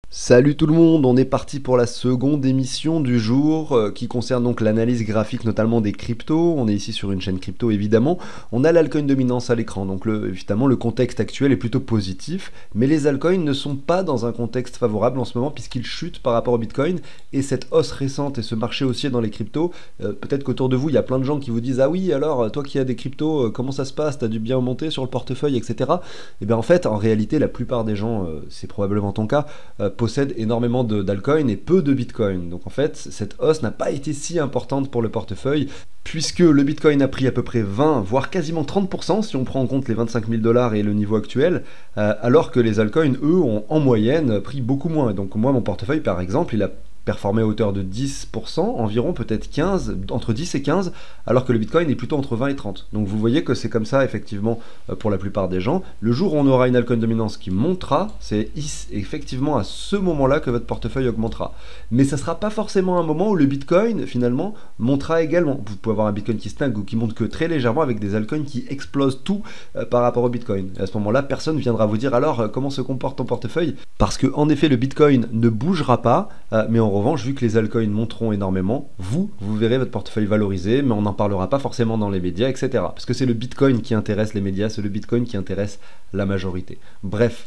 Salut tout le monde, on est parti pour la seconde émission du jour qui concerne donc l'analyse graphique notamment des cryptos. On est ici sur une chaîne crypto évidemment. On a l'altcoin dominance à l'écran, donc évidemment le contexte actuel est plutôt positif, mais les altcoins ne sont pas dans un contexte favorable en ce moment puisqu'ils chutent par rapport au Bitcoin et cette hausse récente et ce marché haussier dans les cryptos, peut-être qu'autour de vous il y a plein de gens qui vous disent ah oui alors toi qui as des cryptos, comment ça se passe, t'as dû bien monter sur le portefeuille etc. Et bien en fait en réalité la plupart des gens, c'est probablement ton cas, possède énormément d'altcoins et peu de bitcoin. Donc en fait, cette hausse n'a pas été si importante pour le portefeuille, puisque le bitcoin a pris à peu près 20, voire quasiment 30% si on prend en compte les 25 000 $ et le niveau actuel, alors que les altcoins, eux, ont en moyenne pris beaucoup moins. Et donc moi, mon portefeuille, par exemple, il a performé à hauteur de 10%, environ peut-être 15, entre 10 et 15, alors que le Bitcoin est plutôt entre 20 et 30. Donc vous voyez que c'est comme ça effectivement pour la plupart des gens. Le jour où on aura une altcoin dominance qui montera, c'est effectivement à ce moment-là que votre portefeuille augmentera. Mais ça ne sera pas forcément un moment où le Bitcoin finalement montera également. Vous pouvez avoir un Bitcoin qui stagne ou qui monte que très légèrement avec des altcoins qui explosent tout par rapport au Bitcoin. Et à ce moment-là, personne ne viendra vous dire alors comment se comporte ton portefeuille, parce que en effet le Bitcoin ne bougera pas, mais en revanche, vu que les altcoins monteront énormément, vous verrez votre portefeuille valorisé, mais on n'en parlera pas forcément dans les médias, etc. Parce que c'est le Bitcoin qui intéresse les médias, c'est le Bitcoin qui intéresse la majorité. Bref,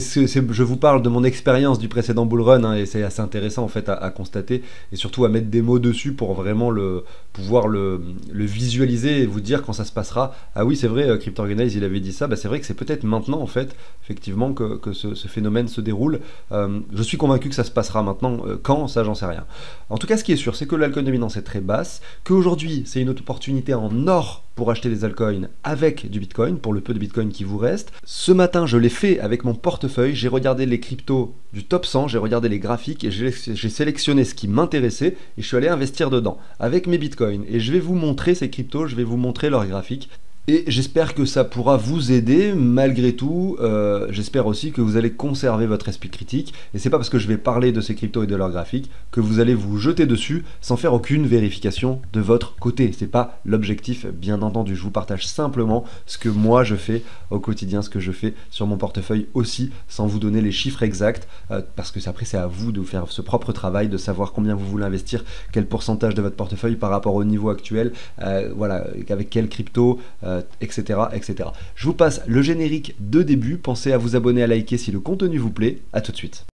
je vous parle de mon expérience du précédent bull run, et c'est assez intéressant en fait à constater, et surtout à mettre des mots dessus pour vraiment pouvoir le visualiser et vous dire quand ça se passera. Ah oui, c'est vrai, Crypto Organize, il avait dit ça, c'est vrai que c'est peut-être maintenant en fait, effectivement, que ce phénomène se déroule. Je suis convaincu que ça se passera maintenant. Quand ça, j'en sais rien. En tout cas, ce qui est sûr, c'est que l'altcoin dominance est très basse, qu'aujourd'hui, c'est une opportunité en or pour acheter des altcoins avec du Bitcoin, pour le peu de Bitcoin qui vous reste. Ce matin, je l'ai fait avec mon portefeuille, j'ai regardé les cryptos du top 100, j'ai regardé les graphiques et j'ai sélectionné ce qui m'intéressait et je suis allé investir dedans avec mes Bitcoins. Et je vais vous montrer ces cryptos, je vais vous montrer leurs graphiques. Et j'espère que ça pourra vous aider malgré tout. J'espère aussi que vous allez conserver votre esprit critique. Et c'est pas parce que je vais parler de ces cryptos et de leurs graphiques que vous allez vous jeter dessus sans faire aucune vérification de votre côté. C'est pas l'objectif, bien entendu. Je vous partage simplement ce que moi je fais au quotidien, ce que je fais sur mon portefeuille aussi, sans vous donner les chiffres exacts, parce que après c'est à vous de faire ce propre travail, de savoir combien vous voulez investir, quel pourcentage de votre portefeuille par rapport au niveau actuel, voilà, avec quel crypto. Etc., etc. Je vous passe le générique de début. Pensez à vous abonner, à liker si le contenu vous plaît. A tout de suite.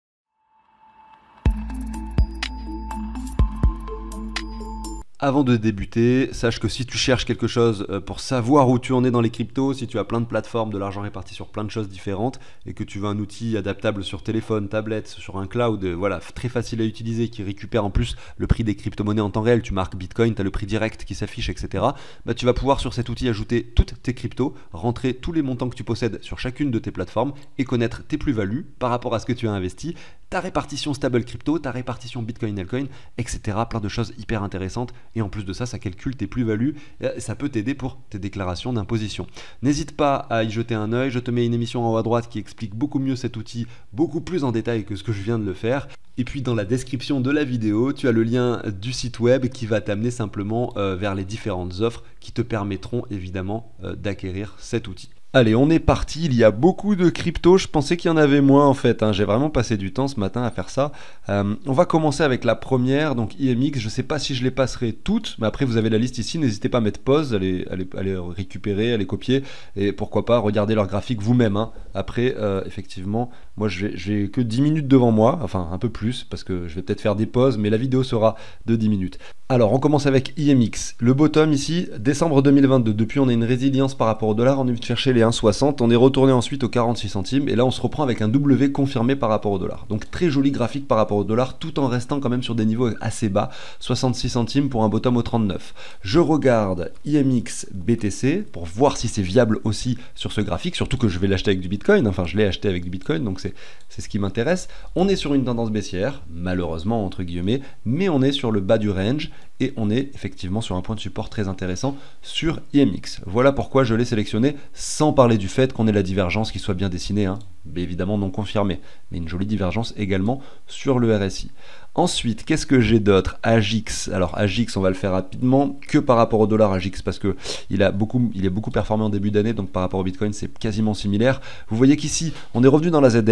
Avant de débuter, sache que si tu cherches quelque chose pour savoir où tu en es dans les cryptos, si tu as plein de plateformes, de l'argent réparti sur plein de choses différentes et que tu veux un outil adaptable sur téléphone, tablette, sur un cloud, voilà, très facile à utiliser, qui récupère en plus le prix des crypto-monnaies en temps réel, tu marques Bitcoin, tu as le prix direct qui s'affiche, etc. Tu vas pouvoir sur cet outil ajouter toutes tes cryptos, rentrer tous les montants que tu possèdes sur chacune de tes plateformes et connaître tes plus-values par rapport à ce que tu as investi, ta répartition stable crypto, ta répartition Bitcoin, altcoin, etc. Plein de choses hyper intéressantes. Et en plus de ça, ça calcule tes plus-values et ça peut t'aider pour tes déclarations d'imposition. N'hésite pas à y jeter un œil. Je te mets une émission en haut à droite qui explique beaucoup mieux cet outil, beaucoup plus en détail que ce que je viens de le faire. Et puis dans la description de la vidéo, tu as le lien du site web qui va t'amener simplement vers les différentes offres qui te permettront évidemment d'acquérir cet outil. Allez, on est parti, il y a beaucoup de cryptos, je pensais qu'il y en avait moins en fait, j'ai vraiment passé du temps ce matin à faire ça. On va commencer avec la première, donc IMX, je ne sais pas si je les passerai toutes, mais après vous avez la liste ici, n'hésitez pas à mettre pause, à les récupérer, à les copier, et pourquoi pas regarder leurs graphiques vous-même. Après, effectivement, moi j'ai que 10 minutes devant moi, enfin un peu plus, parce que je vais peut-être faire des pauses, mais la vidéo sera de 10 minutes. Alors, on commence avec IMX. Le bottom ici, décembre 2022. Depuis, on a une résilience par rapport au dollar. On est venu chercher les 1,60. On est retourné ensuite aux 46 centimes. Et là, on se reprend avec un W confirmé par rapport au dollar. Donc, très joli graphique par rapport au dollar, tout en restant quand même sur des niveaux assez bas. 66 centimes pour un bottom au 39. Je regarde IMX BTC pour voir si c'est viable aussi sur ce graphique. Surtout que je vais l'acheter avec du Bitcoin. Enfin, je l'ai acheté avec du Bitcoin. Donc, c'est ce qui m'intéresse. On est sur une tendance baissière, malheureusement, entre guillemets. Mais on est sur le bas du range. Et on est effectivement sur un point de support très intéressant sur IMX. Voilà pourquoi je l'ai sélectionné, sans parler du fait qu'on ait la divergence qui soit bien dessinée, mais évidemment non confirmée, mais une jolie divergence également sur le RSI. Ensuite, qu'est-ce que j'ai d'autre? AGIX. Alors AGIX, on va le faire rapidement, que par rapport au dollar AGIX, parce que il est beaucoup performé en début d'année, donc par rapport au Bitcoin, c'est quasiment similaire. Vous voyez qu'ici, on est revenu dans la ZR,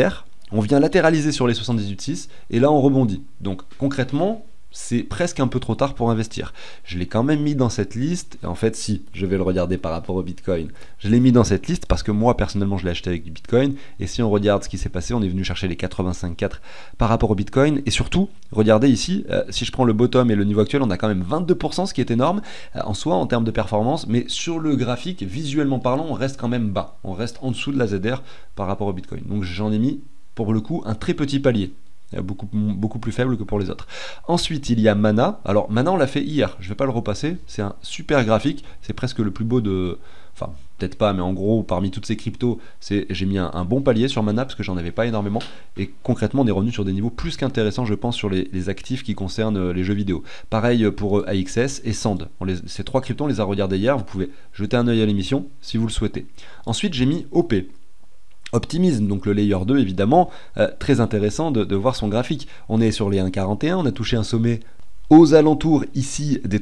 On vient latéraliser sur les 78,6 et là on rebondit. Donc concrètement, c'est presque un peu trop tard pour investir. Je l'ai quand même mis dans cette liste, et en fait si, je vais le regarder par rapport au Bitcoin. Je l'ai mis dans cette liste parce que moi personnellement je l'ai acheté avec du Bitcoin, et si on regarde ce qui s'est passé, on est venu chercher les 85,4 par rapport au Bitcoin, et surtout, regardez ici, si je prends le bottom et le niveau actuel, on a quand même 22%, ce qui est énorme en soi en termes de performance, mais sur le graphique, visuellement parlant, on reste quand même bas, on reste en dessous de la ZR par rapport au Bitcoin. Donc j'en ai mis pour le coup un très petit palier. Beaucoup plus faible que pour les autres. Ensuite, il y a Mana. Alors, Mana, on l'a fait hier. Je ne vais pas le repasser. C'est un super graphique. C'est presque le plus beau de... Enfin, peut-être pas, mais en gros, parmi toutes ces cryptos, j'ai mis un bon palier sur Mana parce que j'en avais pas énormément. Et concrètement, on est revenu sur des niveaux plus qu'intéressants, je pense, sur les actifs qui concernent les jeux vidéo. Pareil pour AXS et Sand. Ces trois cryptos, on les a regardés hier. Vous pouvez jeter un œil à l'émission si vous le souhaitez. Ensuite, j'ai mis OP. Optimisme, donc le layer 2 évidemment, très intéressant de voir son graphique. On est sur les 1,41, on a touché un sommet aux alentours ici des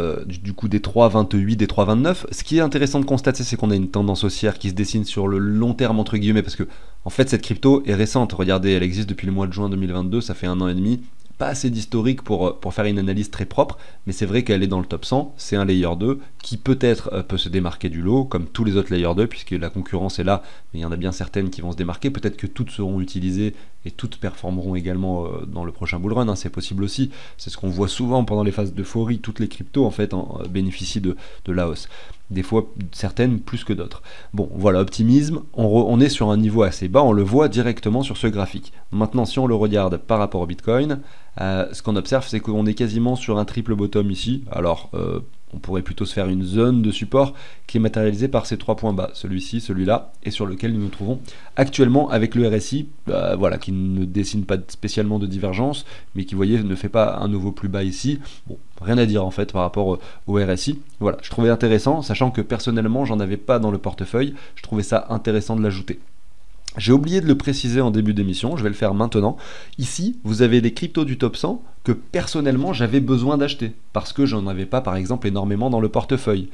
3,28, des 3,29. Ce qui est intéressant de constater, c'est qu'on a une tendance haussière qui se dessine sur le long terme entre guillemets, parce que en fait cette crypto est récente. Regardez, elle existe depuis le mois de juin 2022, ça fait 1 an et demi. Pas assez d'historique pour faire une analyse très propre, mais c'est vrai qu'elle est dans le top 100, c'est un layer 2 qui peut-être peut se démarquer du lot, comme tous les autres layer 2, puisque la concurrence est là, mais il y en a bien certaines qui vont se démarquer, peut-être que toutes seront utilisées et toutes performeront également dans le prochain bull run, hein, c'est possible aussi, c'est ce qu'on voit souvent pendant les phases d'euphorie, toutes les cryptos en fait bénéficient de la hausse. Des fois certaines plus que d'autres. Bon voilà, optimisme, on est sur un niveau assez bas, on le voit directement sur ce graphique. Maintenant si on le regarde par rapport au Bitcoin, ce qu'on observe c'est qu'on est quasiment sur un triple bottom ici. Alors on pourrait plutôt se faire une zone de support qui est matérialisée par ces trois points bas, celui-ci, celui-là, et sur lequel nous nous trouvons actuellement avec le RSI, voilà, qui ne dessine pas spécialement de divergence, mais qui, vous voyez, ne fait pas un nouveau plus bas ici. Bon, rien à dire en fait par rapport au RSI. Voilà, je trouvais intéressant, sachant que personnellement, j'en avais pas dans le portefeuille, je trouvais ça intéressant de l'ajouter. J'ai oublié de le préciser en début d'émission, je vais le faire maintenant. Ici, vous avez des cryptos du top 100 que personnellement j'avais besoin d'acheter parce que j'en avais pas par exemple énormément dans le portefeuille.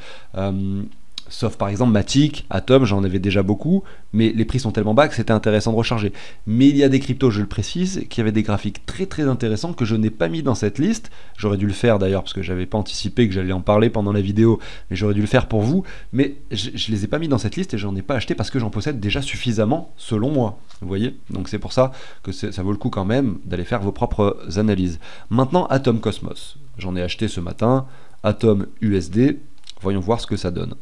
Sauf par exemple Matic, Atom, j'en avais déjà beaucoup, mais les prix sont tellement bas que c'était intéressant de recharger. Mais il y a des cryptos, je le précise, qui avaient des graphiques très très intéressants que je n'ai pas mis dans cette liste. J'aurais dû le faire d'ailleurs parce que j'avais pas anticipé que j'allais en parler pendant la vidéo, mais j'aurais dû le faire pour vous. Mais je les ai pas mis dans cette liste et j'en ai pas acheté parce que j'en possède déjà suffisamment selon moi. Vous voyez? Donc c'est pour ça que ça vaut le coup quand même d'aller faire vos propres analyses. Maintenant, Atom Cosmos. J'en ai acheté ce matin. Atom USD. Voyons voir ce que ça donne.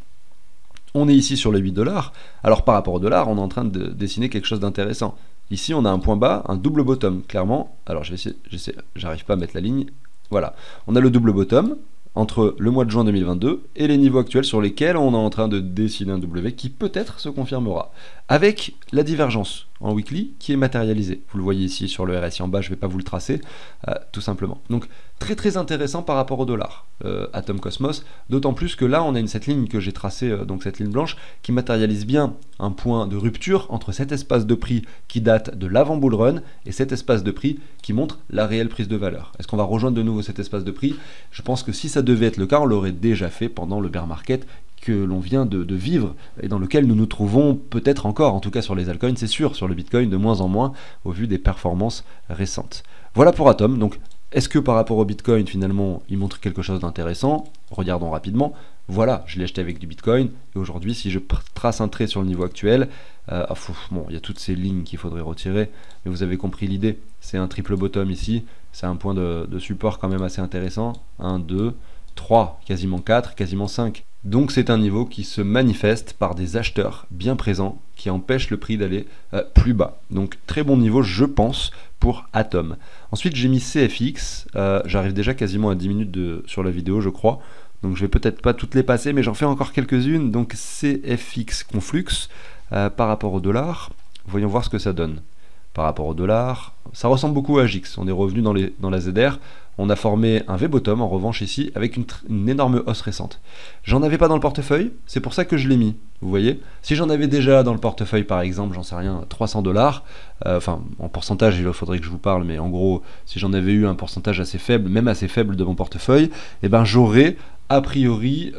On est ici sur les 8 $. Alors par rapport au dollar, on est en train de dessiner quelque chose d'intéressant. Ici, on a un point bas, un double bottom, clairement. Alors je vais essayer, j'arrive pas à mettre la ligne. Voilà, on a le double bottom entre le mois de juin 2022 et les niveaux actuels sur lesquels on est en train de dessiner un W qui peut-être se confirmera. Avec la divergence en weekly qui est matérialisée. Vous le voyez ici sur le RSI en bas, je ne vais pas vous le tracer, tout simplement. Donc très très intéressant par rapport au dollar, Atom Cosmos, d'autant plus que là on a cette ligne que j'ai tracée, donc cette ligne blanche, qui matérialise bien un point de rupture entre cet espace de prix qui date de l'avant bull run et cet espace de prix qui montre la réelle prise de valeur. Est-ce qu'on va rejoindre de nouveau cet espace de prix? Je pense que si ça devait être le cas, on l'aurait déjà fait pendant le bear market que l'on vient de vivre et dans lequel nous nous trouvons peut-être encore, en tout cas sur les altcoins, c'est sûr, sur le Bitcoin de moins en moins au vu des performances récentes. Voilà pour Atom. Donc est-ce que par rapport au Bitcoin finalement il montre quelque chose d'intéressant? Regardons rapidement. Voilà, je l'ai acheté avec du Bitcoin et aujourd'hui si je trace un trait sur le niveau actuel, bon, il y a toutes ces lignes qu'il faudrait retirer, mais vous avez compris l'idée, c'est un triple bottom ici, c'est un point de support quand même assez intéressant, 1, 2, 3, quasiment 4, quasiment 5. Donc c'est un niveau qui se manifeste par des acheteurs bien présents qui empêchent le prix d'aller plus bas. Donc très bon niveau je pense pour Atom. Ensuite j'ai mis CFX, j'arrive déjà quasiment à 10 minutes sur la vidéo je crois. Donc je vais peut-être pas toutes les passer mais j'en fais encore quelques-unes. Donc CFX Conflux par rapport au dollar, voyons voir ce que ça donne. Par rapport au dollar, ça ressemble beaucoup à JIX, on est revenu dans la ZR, on a formé un V-bottom en revanche ici avec une énorme hausse récente. J'en avais pas dans le portefeuille, c'est pour ça que je l'ai mis, vous voyez. Si j'en avais déjà dans le portefeuille par exemple, j'en sais rien, 300 $, enfin en pourcentage il faudrait que je vous parle, mais en gros si j'en avais eu un pourcentage assez faible, même assez faible de mon portefeuille, eh ben j'aurais a priori,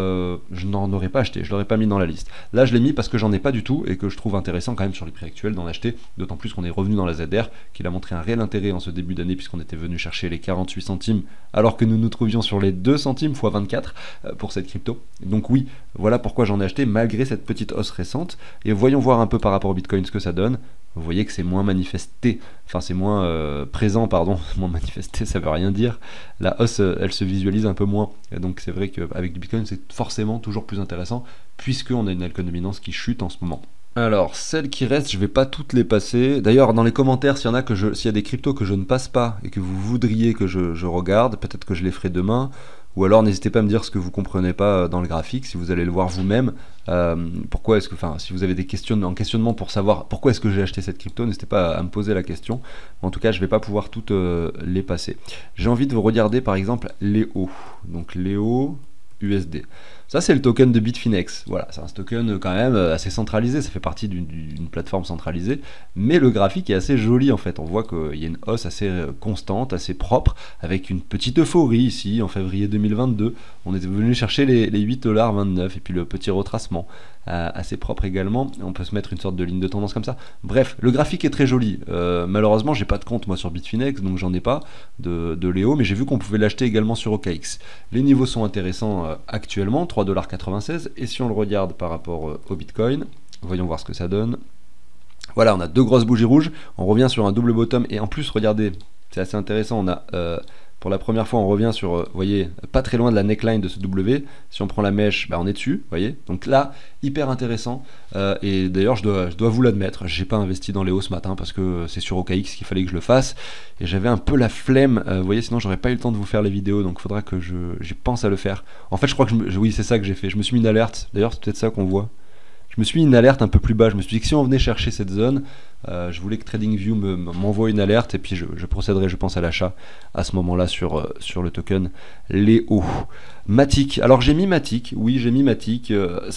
je n'en aurais pas acheté, je l'aurais pas mis dans la liste. Là, je l'ai mis parce que j'en ai pas du tout et que je trouve intéressant quand même sur les prix actuels d'en acheter, d'autant plus qu'on est revenu dans la ZR, qu'il a montré un réel intérêt en ce début d'année puisqu'on était venu chercher les 48 centimes alors que nous nous trouvions sur les 2 centimes x 24 pour cette crypto. Donc oui, voilà pourquoi j'en ai acheté malgré cette petite hausse récente. Et voyons voir un peu par rapport au Bitcoin ce que ça donne. Vous voyez que c'est moins manifesté, enfin c'est moins présent, pardon, moins manifesté, ça veut rien dire. La hausse, elle se visualise un peu moins. Et donc c'est vrai qu'avec du Bitcoin, c'est forcément toujours plus intéressant, puisqu'on a une altcoin dominance qui chute en ce moment. Alors, celles qui restent, je vais pas toutes les passer. D'ailleurs, dans les commentaires, s'il y a des cryptos que je ne passe pas et que vous voudriez que je regarde, peut-être que je les ferai demain. Ou alors n'hésitez pas à me dire ce que vous comprenez pas dans le graphique, si vous allez le voir vous-même. Pourquoi est-ce que, enfin, si vous avez des questionnements pour savoir pourquoi est-ce que j'ai acheté cette crypto, n'hésitez pas à me poser la question. En tout cas, je vais pas pouvoir toutes les passer. J'ai envie de vous regarder par exemple Léo. Donc Léo USD. Ça, c'est le token de Bitfinex. Voilà, c'est un token quand même assez centralisé. Ça fait partie d'une plateforme centralisée. Mais le graphique est assez joli en fait. On voit qu'il y a une hausse assez constante, assez propre, avec une petite euphorie ici en février 2022. On est venu chercher les 8,29$ et puis le petit retracement. Assez propre également. On peut se mettre une sorte de ligne de tendance comme ça. Bref, le graphique est très joli. Malheureusement, j'ai pas de compte moi sur Bitfinex, donc j'en ai pas de Léo, mais j'ai vu qu'on pouvait l'acheter également sur OKX. Les niveaux sont intéressants actuellement, 3,96$. Et si on le regarde par rapport au Bitcoin, voyons voir ce que ça donne. Voilà, on a deux grosses bougies rouges. On revient sur un double bottom et en plus, regardez, c'est assez intéressant. On a pour la première fois, on revient sur, vous voyez, pas très loin de la neckline de ce W. Si on prend la mèche, bah, on est dessus, vous voyez. Donc là, hyper intéressant. Et d'ailleurs, je dois vous l'admettre, j'ai pas investi dans Léo ce matin parce que c'est sur OKX qu'il fallait que je le fasse. Et j'avais un peu la flemme, vous voyez, sinon j'aurais pas eu le temps de vous faire les vidéos. Donc il faudra que j'y pense à le faire. En fait, je crois que oui, c'est ça que j'ai fait. Je me suis mis une alerte. D'ailleurs, c'est peut-être ça qu'on voit. Je me suis mis une alerte un peu plus bas. Je me suis dit que si on venait chercher cette zone, je voulais que TradingView m'envoie une alerte et puis je procéderai, je pense, à l'achat à ce moment-là sur le token Léo. Matic. Alors j'ai mis Matic. Oui, j'ai mis Matic.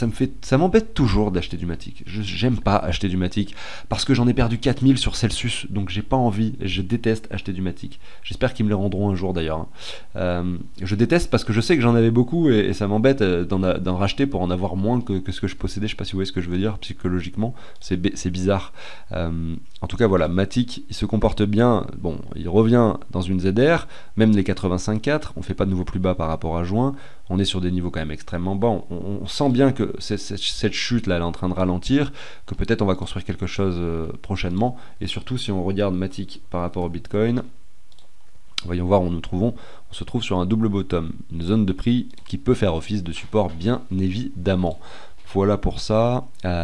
Ça m'embête toujours d'acheter du Matic. J'aime pas acheter du Matic parce que j'en ai perdu 4000 sur Celsius, donc j'ai pas envie. Je déteste acheter du Matic. J'espère qu'ils me les rendront un jour d'ailleurs. Je déteste parce que je sais que j'en avais beaucoup et ça m'embête d'en racheter pour en avoir moins que ce que je possédais. Je sais pas si vous voyez ce que je veux dire psychologiquement. C'est bizarre. En tout cas, voilà, Matic, il se comporte bien. Bon, il revient dans une ZR, même les 85.4. On fait pas de nouveau plus bas par rapport à juin. On est sur des niveaux quand même extrêmement bas. On sent bien que cette chute-là, elle est en train de ralentir, que peut-être on va construire quelque chose prochainement. Et surtout, si on regarde Matic par rapport au Bitcoin, voyons voir où nous trouvons. On se trouve sur un double bottom, une zone de prix qui peut faire office de support, bien évidemment. Voilà pour ça.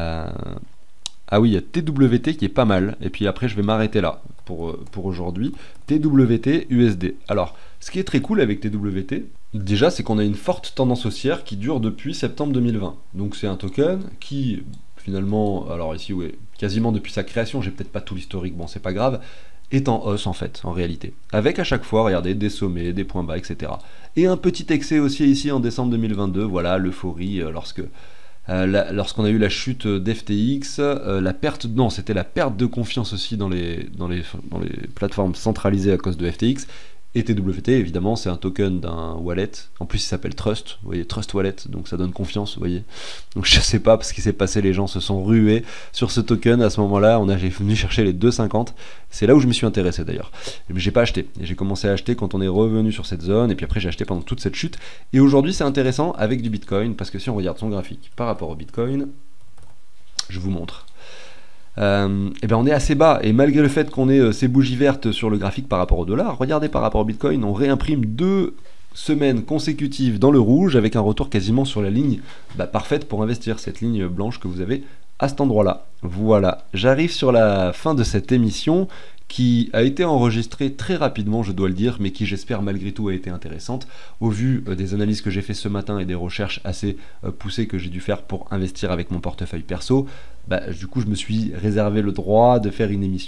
Ah oui, il y a TWT qui est pas mal. Et puis après, je vais m'arrêter là pour aujourd'hui. TWT USD. Alors, ce qui est très cool avec TWT, déjà, c'est qu'on a une forte tendance haussière qui dure depuis septembre 2020. Donc c'est un token qui, finalement, alors ici, ouais, quasiment depuis sa création, j'ai peut-être pas tout l'historique, bon, c'est pas grave, est en hausse en fait, en réalité. Avec à chaque fois, regardez, des sommets, des points bas, etc. Et un petit excès aussi ici en décembre 2022, voilà, l'euphorie lorsqu'on a eu la chute d'FTX, c'était la perte de confiance aussi dans les plateformes centralisées à cause de FTX. Et TWT, évidemment, c'est un token d'un wallet. En plus, il s'appelle Trust, vous voyez, Trust Wallet, donc ça donne confiance, vous voyez. Donc je sais pas ce qui s'est passé, les gens se sont rués sur ce token à ce moment-là. J'ai venu chercher les 2,50. C'est là où je me suis intéressé d'ailleurs. Mais j'ai pas acheté. Et j'ai commencé à acheter quand on est revenu sur cette zone. Et puis après, j'ai acheté pendant toute cette chute. Et aujourd'hui, c'est intéressant avec du Bitcoin, parce que si on regarde son graphique par rapport au Bitcoin, je vous montre. Et ben on est assez bas et malgré le fait qu'on ait ces bougies vertes sur le graphique par rapport au dollar, regardez par rapport au Bitcoin, on réimprime 2 semaines consécutives dans le rouge avec un retour quasiment sur la ligne parfaite pour investir, cette ligne blanche que vous avez à cet endroit-là. Voilà, j'arrive sur la fin de cette émission qui a été enregistrée très rapidement, je dois le dire, mais qui j'espère malgré tout a été intéressante au vu des analyses que j'ai fait ce matin et des recherches assez poussées que j'ai dû faire pour investir avec mon portefeuille perso. Du coup je me suis réservé le droit de faire une émission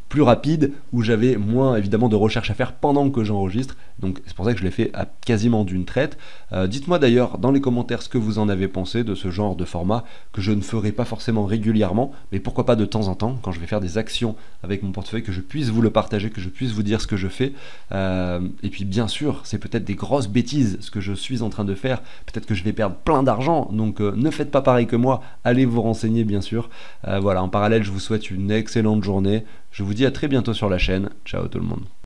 plus rapide, où j'avais moins évidemment de recherche à faire pendant que j'enregistre. Donc c'est pour ça que je l'ai fait à quasiment d'une traite. Dites-moi d'ailleurs dans les commentaires ce que vous en avez pensé de ce genre de format que je ne ferai pas forcément régulièrement, mais pourquoi pas de temps en temps, quand je vais faire des actions avec mon portefeuille, que je puisse vous le partager, que je puisse vous dire ce que je fais. Et puis bien sûr, c'est peut-être des grosses bêtises ce que je suis en train de faire, peut-être que je vais perdre plein d'argent, donc ne faites pas pareil que moi, allez vous renseigner bien sûr. Voilà, en parallèle, je vous souhaite une excellente journée, je vous dis à très bientôt sur la chaîne, ciao tout le monde.